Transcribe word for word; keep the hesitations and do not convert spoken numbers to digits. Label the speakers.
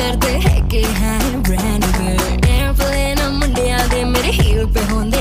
Speaker 1: करते है कि हैं ब्रांड एयरप्लेन मुंडिया दे मेरे हील पे होंदे